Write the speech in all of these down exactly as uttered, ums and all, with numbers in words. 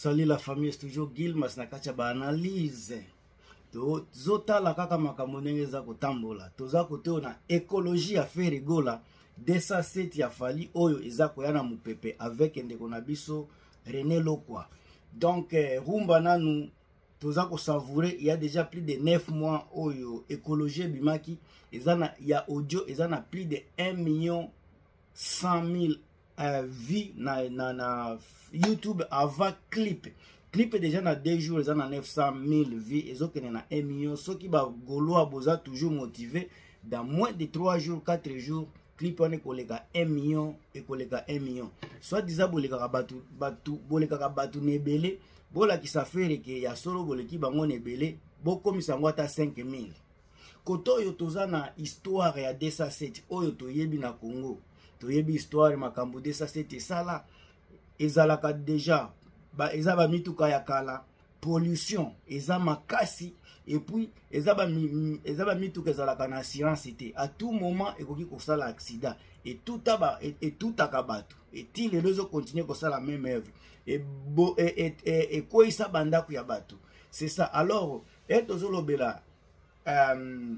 Salut la famille, c'est toujours Gilmas na kacha ba analyse. To zota la kaka makambo ndenge za kotambola. Toza kote na écologie ya faire rigola. Desa set ya fali oyo eza koyana mupepe avec ndeko na biso René Lokwa. Donc eh, rumba nanu toza ko savourer, il y a déjà plus de neuf mois oyo écologie bimaki ezana ya audio ezana plus de un million cent mille euh, vues na, na, na YouTube avant clip. Clip déjà na deux jours ils ont neuf cent mille vues et autres na un million. Ceux qui ba golo boza toujours motivé dans moins de trois jours quatre jours clip on est collé un million et collé un million. Soit disant bolé ka batu batu bolé ka batu nebele bola ki sa faire que ya solo bolé ki bango nebele boko misango ata cinq mille. Koto yo toza na histoire ya deux cent sept oyo to yebi na Congo. To yebi histoire makambo deux cent sept sala ezalaka déjà ba ezaba mituka ya kala pollution eza makasi et puis ezaba ezaba mituka ezalaka na assurance té à tout moment ekoki ko sala accident et tout aba et, et tout akabatu et ti les deux continuer ko sala même œuvre et bo et et et ko isa banda ku ya batu. C'est ça. Alors et tozolobela euh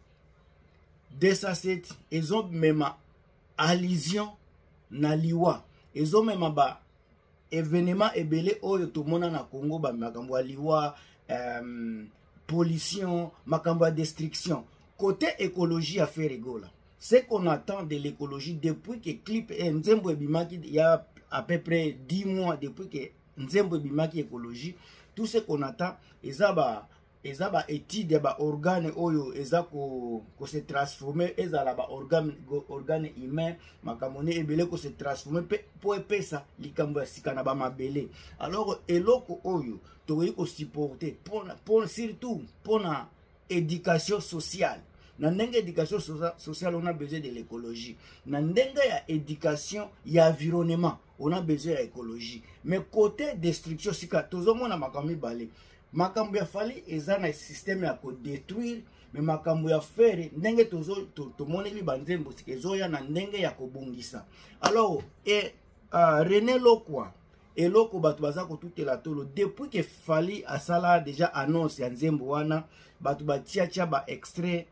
deux cent sept ezo même allusion na liwa ezo même ba événement ebele oyo to mona na Congo ba makambo liwa euh, pollution makambo destruction côté écologie à faire rigola. Ce qu'on attend de l'écologie depuis que clip et nzembo ebimaki il y a à peu près dix mois depuis que nzembo ebimaki écologie, tout ce qu'on attend ezaba ezaba étude ba organe oyo ezako ko se transformer ezala ba organe organe humain makamone ebele ko se transformer po epesa likambo ya sika na ba mabele. Alors eloko oyo to ko supporter pour pour surtout pour na éducation sociale. Na ndenge éducation sociale on a besoin de l'écologie. Na ndenge ya éducation ya environnement on a besoin de l'écologie. Mais côté destruction sika tozomo na makambi balé makambo ya fali eza na système ya ko détruire mais makambo ya faire ndenge tozo to, to moneli banzembo sikezo ya na ndenge ya ko bongisa. Alors et uh, René Lokwa et loko batu baza ko tutela tolo depuis que fali asala déjà annonce ya nzembo wana batu batia tia ba extrait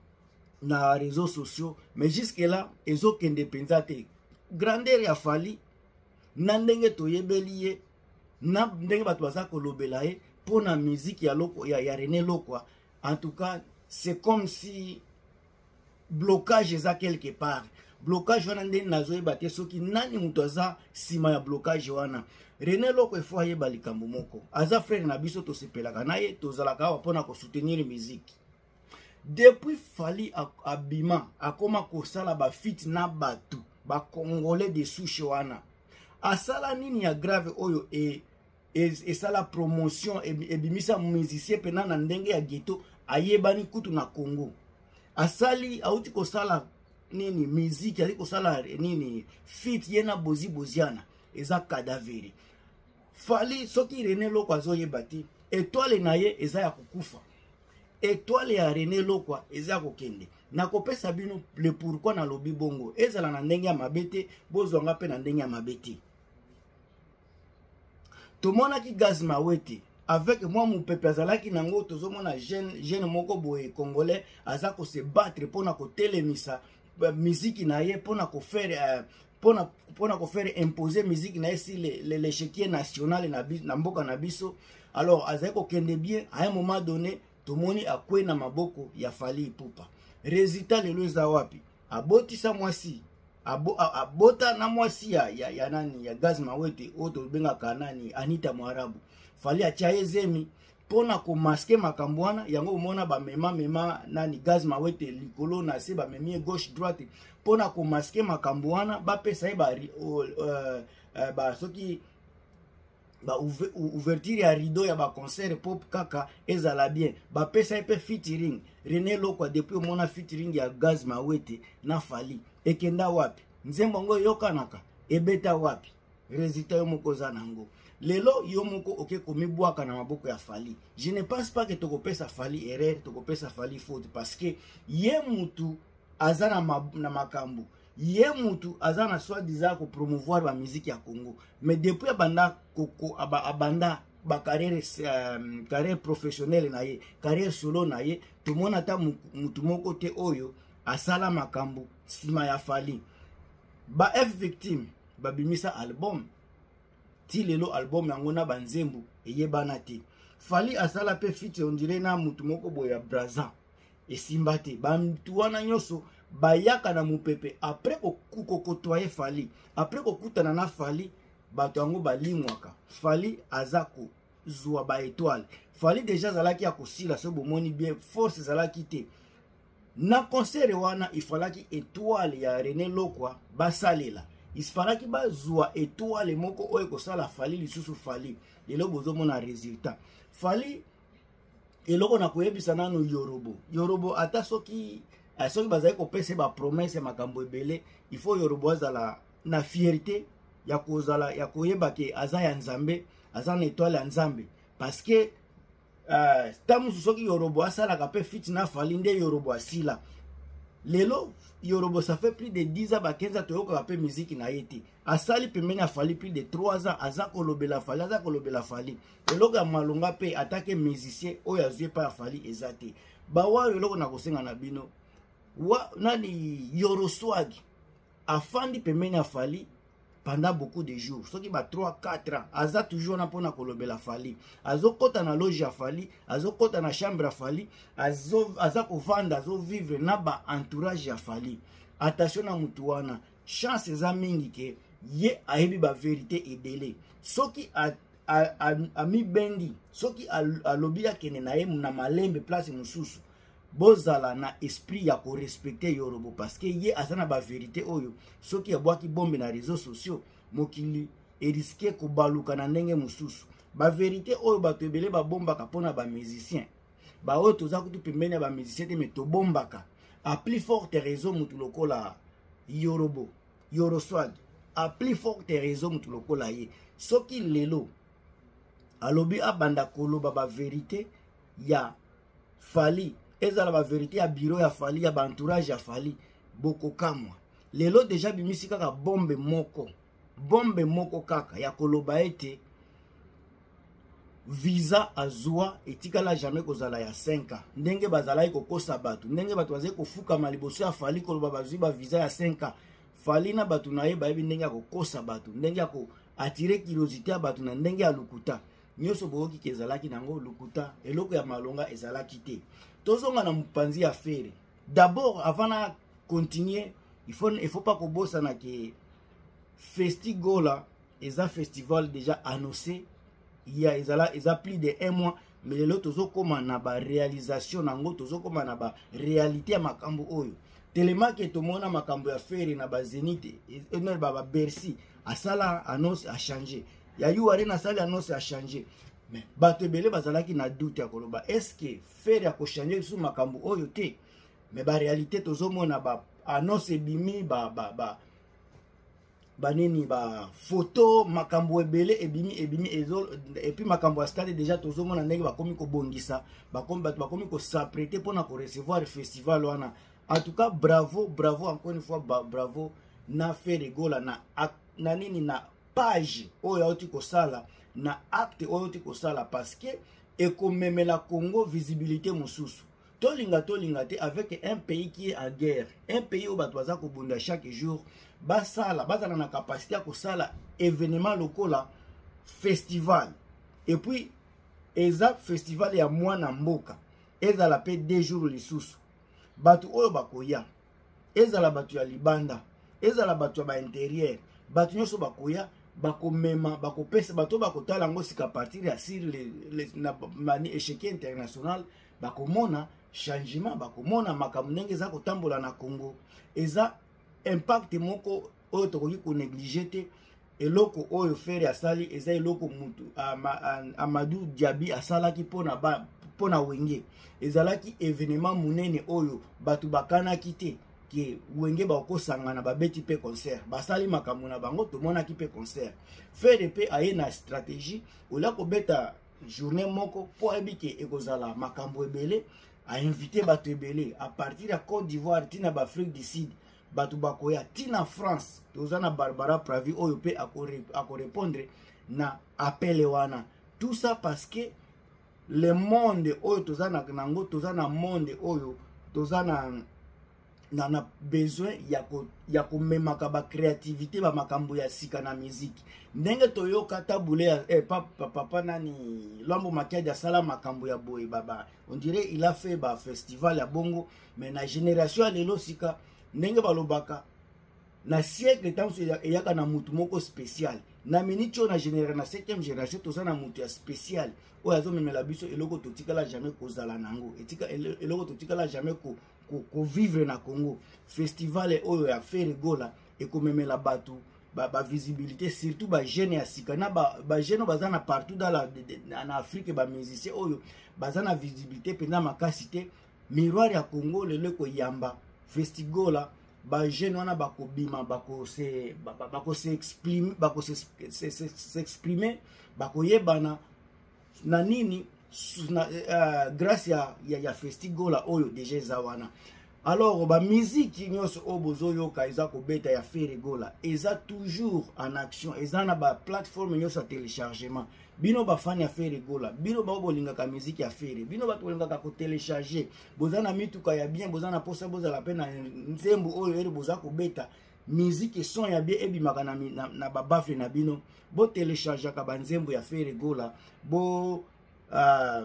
na réseaux sociaux mais jusque là ezo kende penza te grandeur ya fali na ndenge toyebeli na ndenge batu baza ko lobela ye pour la musique ya loko ya, ya René Lokwa. En tout cas c'est comme si blocage eza quelque part blocage wana ndeni nazo ebate soki nani muto aza sima ya blocage wana. René Lokwa il faut yeba likambo moko aza frère na biso to sepelaka na ye tozalaka pona ko soutenir musique. Depuis fali abima akoma kosala ba fit na batu ba congolais de souche wana asala nini ya grave oyo e et ça la promotion et bimisa musicien pena na ndenge ya ghetto ayebani kutu na Congo asali auti ko sala nini musique ali ko sala nini fit yena bozi boziana eza cadavere fali soki René Lokwa zo yebati étoile na ye eza ya kukufa étoile ya René Lokwa eza kokende na kopesa bino le pourquoi na lobi bongo ezala na ndenge ya mabete bozonga pe na ndenge ya mabete. Tout le monde qui gaz mawete avec moi mon peuple azalaki nango tozomona jeune jeune moko boye congolais azako se battre pour na ko telemisa musique na ye pour na ko faire pour na pour na ko faire imposer musique na si le l'échiquier national na na mboka na biso. Alors azako kende bien à un moment donné tout le monde a kwe na maboko ya fali ipupa résultat le loza wapi aboti sa mwasi Abo, abota na mwasi ya, ya, ya nani ya gaz mawete oto benga kanani Anita Mwarabu fali achaye zemi pona ko maske makambwana yango mona ba mema mema nani gaz mawete likolo na se ba memie gauche droite pona ko maske makambwana ba pesa ba uh, uh, ba soki ba ouverture ya rideau ya ba concert pop kaka ezala bien ba pesa pe featuring René Lokwa depuis mona featuring ya gaz mawete na fali ekenda wapi nzembo ngo yokanaka ebeta wapi résultat yo moko za nango lelo yo moko oke komibwaka na maboko ya fali. Je ne pense pas que tokopesa fali erreur tokopesa fali faute parce que ye mutu azana na makambu ye mutu azana soit disant ko promouvoir la musique ya Congo, mais depuis abanda koko abanda ba carrière euh, carrière professionnelle na ye, carrière solo na ye, tout monde ata mutu moko te oyo asala makambo sima ya Fally. Ba F victime ba bimisa album ti lelo album yango na banzembu eyebana te. Fally asala pe feat on dirait na mutu moko boya Braza esimba te. Bantu wana nyoso bayaka na mupepe après kokotoye Fally, après kokutana na Fally bato yango balimwaka. Fally azako zwa ba étoile. Fally déjà zalaki ya kosila so bomoni bien force zalaki te. Na concert wana ifalaki étoile ya René Lokwa basalela. Isfalaki ba zwa étoile moko oyo kosala Fally lisusu Fally. Lelo bozomona résultat. Fally eloko na koyebisa nanu Yorobo. Yorobo ata soki soki bazali kopesa ba promesse makambo ebele, il faut Yorobo azala na fierté ya kozala ya koyeba ke aza ya Nzambe, aza na étoile ya Nzambe, parce que euh tamu soki Yorobo asala ka pe fit na Fally nde Yorobo asila. Lelo Yorobo ça fait plus de dix ans ba quinze ans toyoka ka pe musique na yete. Asali pembeni ya Fally plus de trois ans, aza kolobela Fally, aza kolobela Fally. Eloko ya malonga pe attaque musicien oyo azwe pa Fally ezate. Ba wa eloko na kosenga na bino. Wa nani Yoro Swag afandi pembeni ya Fally pendant beaucoup de jours, soki ba trois quatre ans aza toujours na pona kolobela Fally, azo kota na loge ya Fally, azo kota na chambre ya Fally, azo aza kovanda, azo vivre na ba entourage ya Fally. Attention na mutu wana, chance za mingi ke ye ayebi ba vérité ebele. Soki a a, a, a mi bendi, soki alobi ya kene na ye na malembe place mususu, bozala na esprit ya ko respecter Yorobo, parce que ye azana ba vérité oyo soki abwaki bombe na réseaux sociaux mokili e risquer ko baluka na ndenge mususu. Ba vérité oyo bato ebele ba bombaka pona ba musicien, ba oyo toza kutu pembeni ba musicien te meto bombaka. A plus forte raison mutu lokola Yorobo, Yoro Swag, a plus forte raison mutu lokola ye soki lelo alobi abanda koloba ba vérité ya Fally, ezala ba vérité ya bureau ya Fally, ya ba entourage ya Fally, boko kamwa. Lelo déjà bimisi kaka bombe moko, bombe moko kaka ya koloba ete visa azwa etikala jamais kozala ya cinq ans. Ndenge bazala iko kosa batu, ndenge batu bazali kofuka maliboso ya Fally koloba bazwi ba visa ya cinq ans. Fally na batu na ye bayebi ndenge ya kokosa batu, ndenge ya ko attirer curiosité ya batu na ndenge ya lukuta. Nyoso boki kezalaki nango lukuta, eloko ya malonga ezalaki te. Tozonga na mupanzi ya fere. D'abord, avant de continuer, il faut il faut pas qu'on bosse na que Festigola, eza festival déjà annoncé. Il y a ezala eza plus de un mois, mais les autres tozo koma na ba réalisation nango, tozo koma na ba réalité ya makambo oyo. Tellement que tout monde makambo ya fere na ba Zénith, et non ba ba Bercy, asala annonce a changé. Ya yu arena sala annonce a changé. Mais bato ebele bazalaki na doute ya koloba est-ce que faire ya ko changer sous makambo oyo te, mais ba réalité tozomona ba annonce bimi ba ba ba banini ba photo makambo ebele ebimi ebimi ezo, et puis makambo ya stade déjà tozomona ndenge bakomi ko bongisa, bakomi bato bakomi ko s'apprêter pour na ko recevoir festival wana. En tout cas bravo, bravo encore une fois, bravo na Ferigola na na nini na page oyo oti ko sala na acte oyo ti kosala, parce que ekomemela Congo visibilité mosusu. Tolinga tolinga te avec un pays qui est en guerre, un pays où bato baza kobunda chaque jour, basala bazala na capacité ya kosala événement lokola festival, et puis eza festival ya mwana mboka ezala pe deux jours lisusu. Bato oyo bakoya ezala bato ya libanda, ezala bato ya ba intérieur, bato nyonso bakoya bakomema bakopesa bato bakotala ngo sika partir ya sur les les na mani échec international, bakomona changement, bakomona makambo ndenge za kotambola na Congo. Eza impact moko oyo tokoki ko négliger te. Eloko oyo fere asali eza eloko mutu Amadou Diaby asalaki pona ba pona wenge, ezalaki événement munene oyo bato bakanaki te que wenge ba ko sangana ba beti pe concert, basali makambo na bango to mona ki pe concert. Faire pe aye na stratégie ola ko beta journée moko po ebike ekozala makambo ebele, a invité bato ebele à partir de Côte d'Ivoire tina ba Afrique du Sud, bato bakoya tina France toza na Barbara Pravi oyo pe ako répondre na appel wana. Tout ça parce que le monde oyo toza na nango toza na monde oyo toza na na na besoin ya ko ya ko memaka ba créativité ba makambo ya sika na musique. Ndenge toyoka tabule ya eh, papa, papa nani Lwambo Makiadi asala makambo ya boye baba. On dirait il a fait ba festival ya bongo mais na génération ya lelo sika ndenge balobaka na siècle tant eyaka na mutu moko spécial. Na minute na génération na septième génération toza na mutu ya spécial. Oyo azomemela biso eloko totikala jamais kozala nango. Etika eloko totikala jamais ko ko vivre na Congo. Festival oyo ya Ferigola et komemela batu ba, ba visibilité surtout ba jeune ya sika na ba, ba jeune bazana partout dans la en Afrique ba musicien oyo bazana visibilité pena makasité miroir ya Congo lelo ko yamba Festigola ba jeune wana bako bima bako se bako se exprimer bako se s'exprimer bako yebana na nini na uh, grâce ya ya, ya Festigola oyo déjà zawana. Alors ba musique nyonso obozo yoka eza ko beta ya Ferigola eza toujours en action, eza na ba plateforme nyonso ya téléchargement. Bino ba fan ya Ferigola, bino ba bolinga ka musique ya Feri, bino ba tolinga ka ko télécharger, bozana mituka ya bien, bozana posa boza la pena nzembo oyo ere boza ko beta musique son ya bien ebimaka na, na, na ba bafle na bino, bo télécharger ka ba nzembo ya Ferigola, bo uh,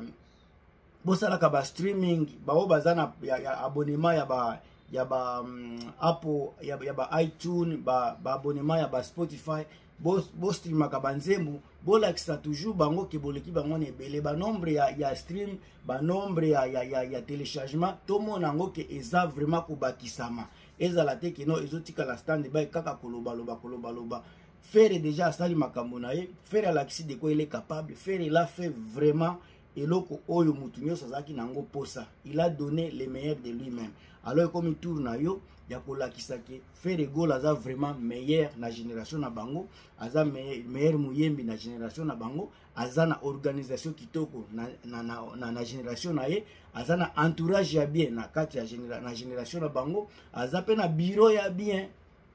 bosala ka ba streaming ba o bazana ya, ya abonnement ya ba ya ba um, Apple ya, ya ba iTunes ba ba abonnement ya ba Spotify bo bo stream ka ba nzembo bo lakisa toujours bango ke boleki bango ne bele ba nombre ya ya stream ba nombre ya ya ya, ya téléchargement to mona ngo ke eza vraiment ko bakisama ezala te ke no ezotika la stand by kaka koloba loba koloba loba. Faire déjà sali makambo na ye, faire alakisi de quoi il est capable, faire il a fait vraiment eloko oyo mutu nyonso azaki nango posa. Il a donné le meilleur de lui-même. Alors comme il tourne yo ya kolakisa ke Ferigola aza vraiment meilleur na génération na bango, aza meilleur muyembi na génération na bango, aza na organisation kitoko na na na, na, na génération na ye, aza na entourage ya bien na kati ya génération na génération na bango, aza pe na bureau ya bien.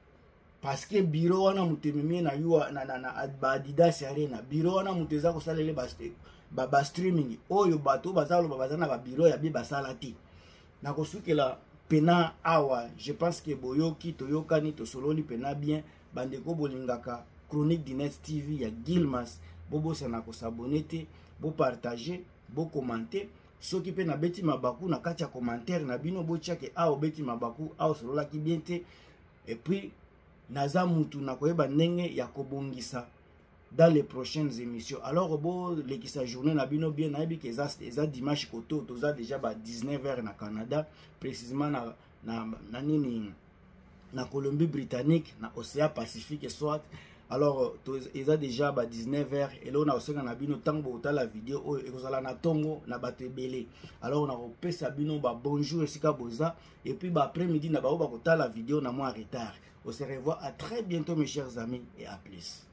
Parce que bureau wana mutememi na yo na na, na ba Adidas Arena, bureau wana muteza ko salele ba ba, ba streaming oyo bato bazalo bazana ba bureau ya bi basala ti na kosukela pena awa. Je pense que boyoki toyokani to sololi pena bien bandeko bolingaka Chronique du Net T V ya Gilmas bobo sana ko s'abonner te bo partager bo commenter soki pe na beti mabaku na kati ya commentaire na bino bo tiake awo beti mabaku awo solola ki bien te et puis naza mutu na koyeba ndenge ya kobongisa dans les prochaines émissions. Alors bon l'équipe journée na bino bien na bi que ça ça dimanche koto toza déjà ba dix-neuf heures na Canada précisément na na na nini na Colombie-Britannique na Océan Pacifique soit. Alors ils a déjà ba dix-neuf heures et là on a aussi na bino tango ta la vidéo o ekozala na tongo na batebele. Alors on a repesa bino ba bonjour sika boza et puis ba après-midi na ba ba kota la vidéo na moi en retard. On se revoit à très bientôt mes chers amis et à plus.